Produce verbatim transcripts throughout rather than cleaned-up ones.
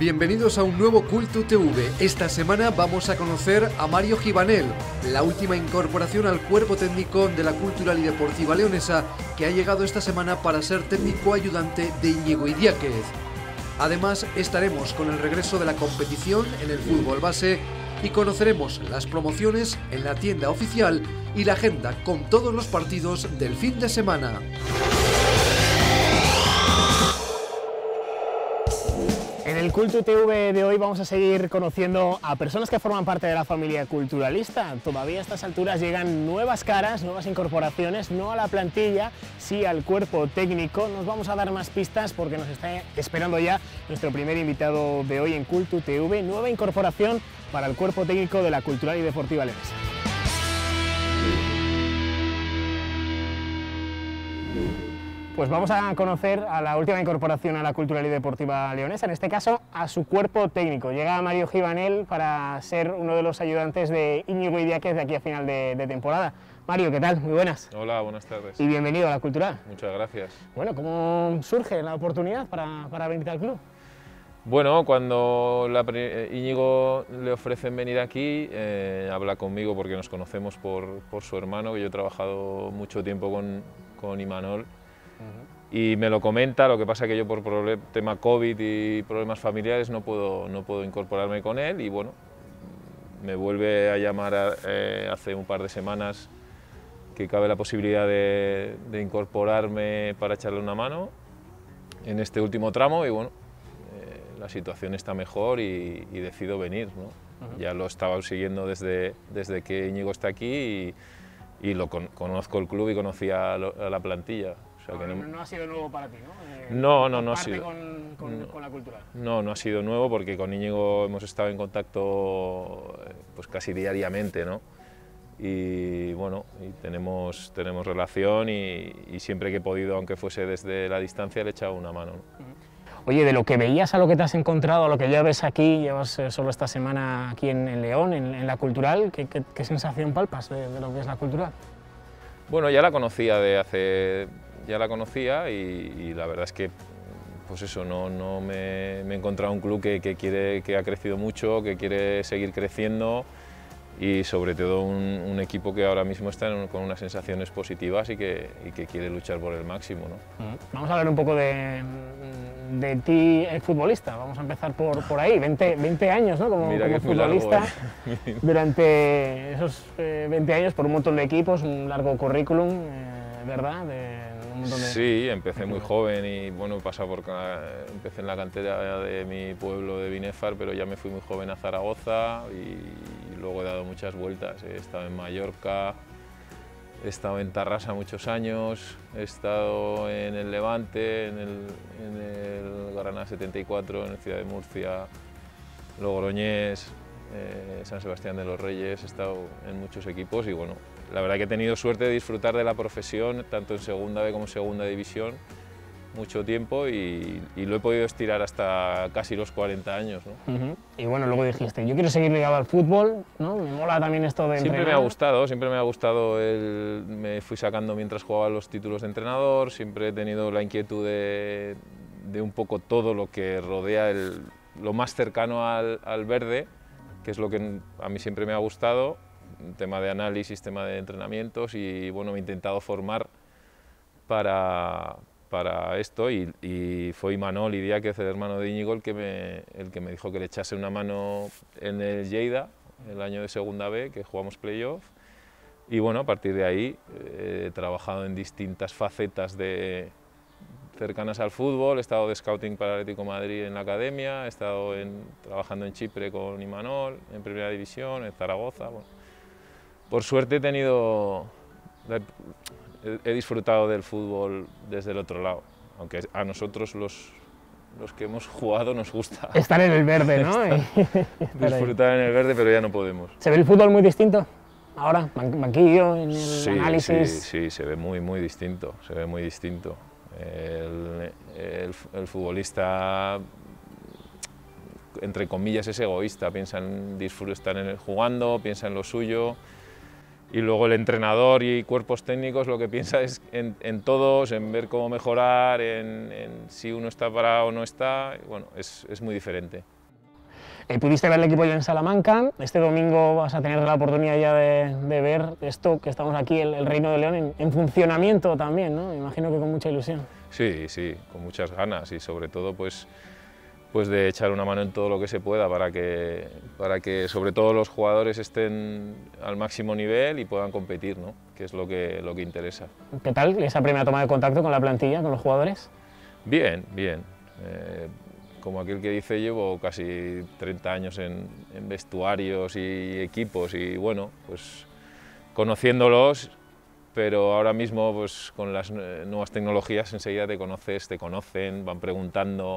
Bienvenidos a un nuevo Cultu T V. Esta semana vamos a conocer a Mario Givanel, la última incorporación al cuerpo técnico de la Cultural y Deportiva Leonesa, que ha llegado esta semana para ser técnico ayudante de Íñigo Idiáquez. Además, estaremos con el regreso de la competición en el fútbol base y conoceremos las promociones en la tienda oficial y la agenda con todos los partidos del fin de semana. En el Cultu T V de hoy vamos a seguir conociendo a personas que forman parte de la familia culturalista. Todavía a estas alturas llegan nuevas caras, nuevas incorporaciones, no a la plantilla, sí al cuerpo técnico. Nos vamos a dar más pistas porque nos está esperando ya nuestro primer invitado de hoy en Cultu T V, nueva incorporación para el cuerpo técnico de la Cultural y Deportiva Leonesa. Pues vamos a conocer a la última incorporación a la Cultural y Deportiva Leonesa, en este caso a su cuerpo técnico. Llega Mario Givanel para ser uno de los ayudantes de Íñigo Idiáquez de aquí a final de, de temporada. Mario, ¿qué tal? Muy buenas. Hola, buenas tardes. Y bienvenido a la Cultural. Muchas gracias. Bueno, ¿cómo surge la oportunidad para, para venir al club? Bueno, cuando la, Íñigo le ofrecen venir aquí, eh, habla conmigo porque nos conocemos por, por su hermano, que yo he trabajado mucho tiempo con, con Imanol. Uh-huh. Y me lo comenta, lo que pasa que yo por problem, tema COVID y problemas familiares no puedo, no puedo incorporarme con él y bueno, me vuelve a llamar a, eh, hace un par de semanas que cabe la posibilidad de, de incorporarme para echarle una mano en este último tramo y bueno, eh, la situación está mejor y, y decido venir, ¿no? Uh-huh. Ya lo estaba siguiendo desde, desde que Íñigo está aquí y, y lo con, conozco el club y conocía a, lo, a la plantilla. O sea, no, que no, no ha sido nuevo para ti, ¿no? Eh, no, no, no ha sido. Con, con, no, con la Cultural. No, no ha sido nuevo porque con Íñigo hemos estado en contacto pues casi diariamente, ¿no? Y bueno, y tenemos, tenemos relación y, y siempre que he podido, aunque fuese desde la distancia, le he echado una mano, ¿no? Oye, de lo que veías a lo que te has encontrado, a lo que ya ves aquí, llevas eh, solo esta semana aquí en, en León, en, en la Cultural, ¿qué, qué, qué sensación palpas de, de lo que es la Cultural? Bueno, ya la conocía de hace... ya la conocía y, y la verdad es que pues eso, no, no me, me he encontrado un club que, que, quiere, que ha crecido mucho, que quiere seguir creciendo y sobre todo un, un equipo que ahora mismo está en, con unas sensaciones positivas y que, y que quiere luchar por el máximo, ¿no? Vamos a hablar un poco de, de ti, el futbolista. Vamos a empezar por, por ahí, veinte, veinte años, ¿no? Como, como futbolista, largo, ¿eh? Durante esos eh, veinte años por un montón de equipos, un largo currículum, eh, ¿verdad? De, De... Sí, empecé muy joven y bueno, pasado por, empecé en la cantera de mi pueblo de Binéfar, pero ya me fui muy joven a Zaragoza y luego he dado muchas vueltas. He estado en Mallorca, he estado en Tarrasa muchos años, he estado en el Levante, en el, en el Granada setenta y cuatro, en el Ciudad de Murcia, Logroñés, eh, San Sebastián de los Reyes, he estado en muchos equipos y bueno, la verdad que he tenido suerte de disfrutar de la profesión, tanto en segunda B como en segunda división, mucho tiempo y, y lo he podido estirar hasta casi los cuarenta años, ¿no? Uh-huh. Y bueno, luego dijiste, yo quiero seguir ligado al fútbol, ¿no? Me mola también esto de Siempre entrenar. me ha gustado, siempre me ha gustado, el, me fui sacando mientras jugaba los títulos de entrenador, siempre he tenido la inquietud de, de un poco todo lo que rodea, el, lo más cercano al, al verde, que es lo que a mí siempre me ha gustado, tema de análisis, tema de entrenamientos y bueno, me he intentado formar para, para esto y, y fue Imanol Idiáquez, el hermano de Íñigo, el que, me, el que me dijo que le echase una mano en el Lleida, el año de segunda B, que jugamos playoff y bueno, a partir de ahí he trabajado en distintas facetas de, cercanas al fútbol, he estado de scouting para Atlético de Madrid en la academia, he estado en, trabajando en Chipre con Imanol, en Primera División, en Zaragoza. Bueno. Por suerte he tenido, he disfrutado del fútbol desde el otro lado, aunque a nosotros los, los que hemos jugado nos gusta. Estar en el verde, ¿no? Disfrutar en el verde, pero ya no podemos. ¿Se ve el fútbol muy distinto ahora? Banquillo, en el sí, análisis. Sí, sí, se ve muy, muy distinto, se ve muy distinto. El, el, el futbolista, entre comillas, es egoísta, piensa en disfrutar en el, jugando, piensa en lo suyo. Y luego el entrenador y cuerpos técnicos lo que piensa es en, en todos, en ver cómo mejorar, en, en si uno está parado o no está. Bueno, es, es muy diferente. Eh, pudiste ver el equipo ya en Salamanca, este domingo vas a tener la oportunidad ya de, de ver esto que estamos aquí, el, el Reino de León, en, en funcionamiento también, ¿no? Me imagino que con mucha ilusión. Sí, sí, con muchas ganas y sobre todo pues, pues de echar una mano en todo lo que se pueda para que, para que sobre todo los jugadores estén al máximo nivel y puedan competir, ¿no? Que es lo que, lo que interesa. ¿Qué tal esa primera toma de contacto con la plantilla, con los jugadores? Bien, bien. Eh, como aquel que dice, llevo casi treinta años en, en vestuarios y equipos y bueno, pues conociéndolos, pero ahora mismo pues con las nuevas tecnologías enseguida te conoces, te conocen, van preguntando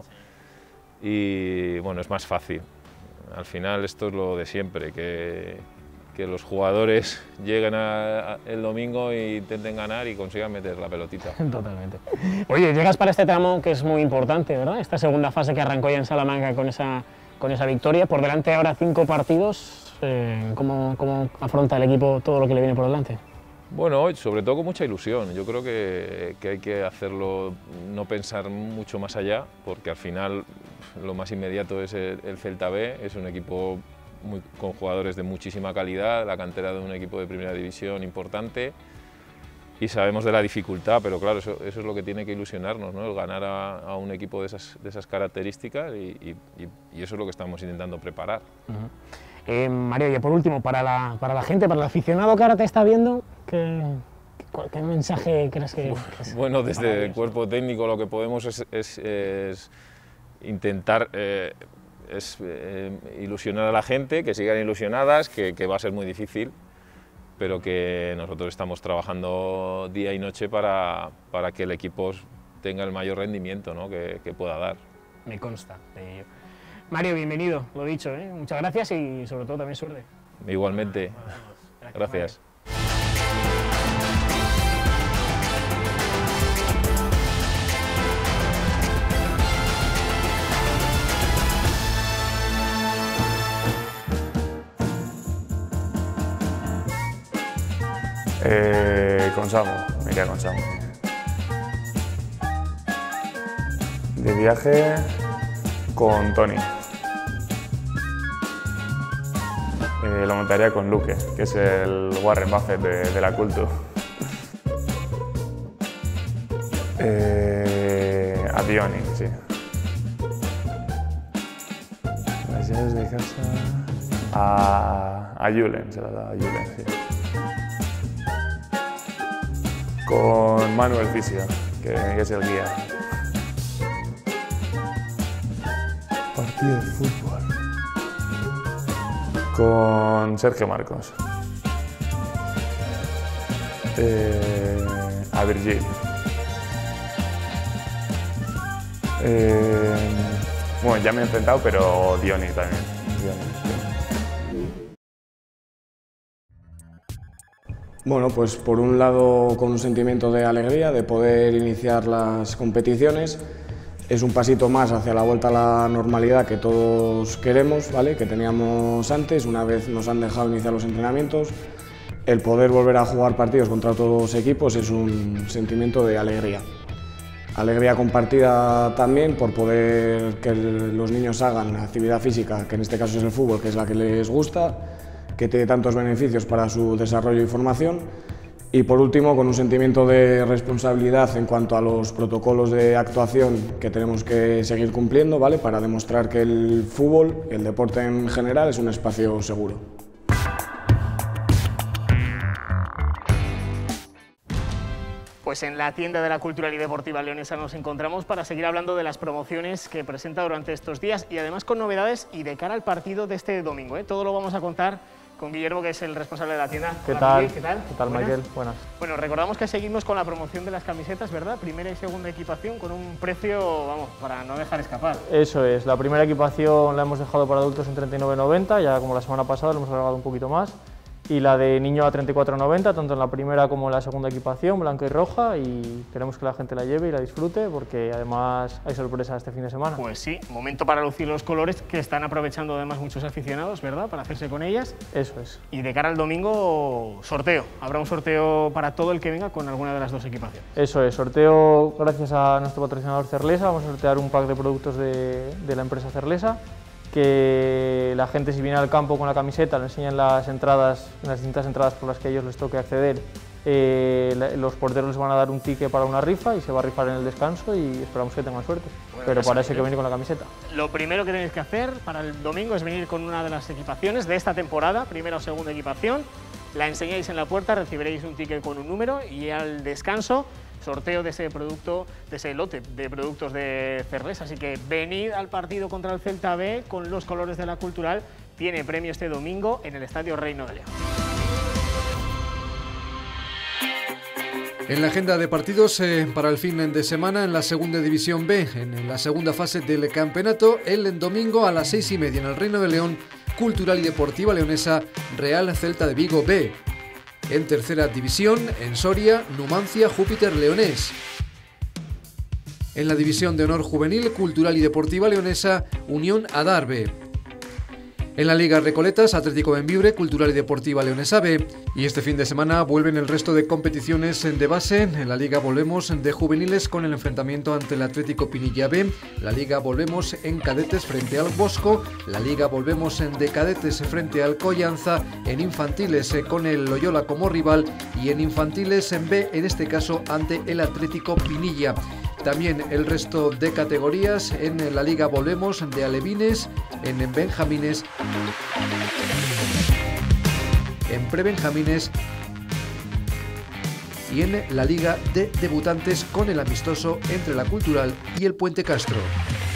y bueno, es más fácil. Al final esto es lo de siempre, que, que los jugadores lleguen a, a el domingo e intenten ganar y consigan meter la pelotita. Totalmente. Oye, llegas para este tramo que es muy importante, ¿verdad? Esta segunda fase que arrancó ya en Salamanca con esa, con esa victoria. Por delante ahora cinco partidos. Eh, ¿cómo, ¿Cómo afronta el equipo todo lo que le viene por delante? Bueno, sobre todo con mucha ilusión. Yo creo que, que hay que hacerlo, no pensar mucho más allá, porque al final lo más inmediato es el, el Celta B, es un equipo muy, con jugadores de muchísima calidad, la cantera de un equipo de primera división importante y sabemos de la dificultad, pero claro, eso, eso es lo que tiene que ilusionarnos, ¿no? El ganar a, a un equipo de esas, de esas características y, y, y eso es lo que estamos intentando preparar. Uh-huh. eh, Mario, y por último, para la, para la gente, para el aficionado que ahora te está viendo, ¿qué, qué, qué mensaje crees que, que es? Bueno, desde el cuerpo técnico lo que podemos es, es, es intentar eh, es, eh, ilusionar a la gente, que sigan ilusionadas, que, que va a ser muy difícil, pero que nosotros estamos trabajando día y noche para, para que el equipo tenga el mayor rendimiento, ¿no? que, que pueda dar. Me consta de ello. Mario, bienvenido, lo dicho, ¿eh? Muchas gracias y sobre todo también suerte. Igualmente, gracias. gracias. Eh, con Samu, me iría con Samu. De viaje con Tony. Eh, lo montaría con Luque, que es el Warren Buffett de, de la Cultu. Eh, a Dioni, sí. Las llaves de casa... A, a Julen, se las da a Julen, sí. Con Manuel Fisio, que, que es el guía. Partido de fútbol. Con Sergio Marcos. Eh, a Virgil. Eh, bueno, ya me he enfrentado, pero Dioni también. Dioni, Dioni. Bueno, pues por un lado con un sentimiento de alegría de poder iniciar las competiciones. Es un pasito más hacia la vuelta a la normalidad que todos queremos, ¿vale? Que teníamos antes, una vez nos han dejado iniciar los entrenamientos. El poder volver a jugar partidos contra otros los equipos es un sentimiento de alegría. Alegría compartida también por poder que los niños hagan actividad física, que en este caso es el fútbol, que es la que les gusta, que tiene tantos beneficios para su desarrollo y formación. Y por último, con un sentimiento de responsabilidad en cuanto a los protocolos de actuación que tenemos que seguir cumpliendo, ¿vale? Para demostrar que el fútbol, el deporte en general, es un espacio seguro. Pues en la tienda de la Cultural y Deportiva Leonesa nos encontramos para seguir hablando de las promociones que presenta durante estos días y además con novedades y de cara al partido de este domingo, ¿eh? Todo lo vamos a contar con Guillermo, que es el responsable de la tienda. ¿Qué Hola, tal? Miguel, ¿qué tal? ¿Qué tal, Buenas. Michael? Buenas. Bueno, recordamos que seguimos con la promoción de las camisetas, ¿verdad? Primera y segunda equipación con un precio, vamos, para no dejar escapar. Eso es, la primera equipación la hemos dejado para adultos en treinta y nueve noventa, ya como la semana pasada lo hemos alargado un poquito más. Y la de niño a treinta y cuatro noventa, tanto en la primera como en la segunda equipación, blanca y roja, y queremos que la gente la lleve y la disfrute porque además hay sorpresa este fin de semana. Pues sí, momento para lucir los colores que están aprovechando además muchos aficionados, ¿verdad?, para hacerse con ellas. Eso es. Y de cara al domingo, sorteo. Habrá un sorteo para todo el que venga con alguna de las dos equipaciones. Eso es, sorteo gracias a nuestro patrocinador Cerlesa. Vamos a sortear un pack de productos de, de la empresa Cerlesa, que la gente, si viene al campo con la camiseta, le enseñan las entradas, las distintas entradas por las que a ellos les toque acceder. Eh, los porteros les van a dar un ticket para una rifa y se va a rifar en el descanso y esperamos que tengan suerte. Bueno, pero para eso hay que venir con la camiseta. Lo primero que tenéis que hacer para el domingo es venir con una de las equipaciones de esta temporada, primera o segunda equipación, la enseñáis en la puerta, recibiréis un ticket con un número y al descanso sorteo de ese producto, de ese lote de productos de Cerles. Así que venid al partido contra el Celta B con los colores de la Cultural. Tiene premio este domingo en el Estadio Reino de León. En la agenda de partidos eh, para el fin de semana en la segunda división B, en la segunda fase del campeonato, el domingo a las seis y media en el Reino de León, Cultural y Deportiva Leonesa, Real Celta de Vigo B. En tercera división, en Soria, Numancia, Júpiter Leonés. En la división de honor juvenil, Cultural y Deportiva Leonesa, Unión Adar B. En la Liga Recoletas, Atlético Bembibre, Cultural y Deportiva Leonesa B. Y este fin de semana vuelven el resto de competiciones de base. En la Liga volvemos de juveniles con el enfrentamiento ante el Atlético Pinilla B. La Liga volvemos en cadetes frente al Bosco. La Liga volvemos de cadetes frente al Coyanza. En infantiles con el Loyola como rival. Y en infantiles en B, en este caso ante el Atlético Pinilla. También el resto de categorías. En la Liga volvemos de alevines, en benjamines, en prebenjamines y en la Liga de debutantes con el amistoso entre la Cultural y el Puente Castro.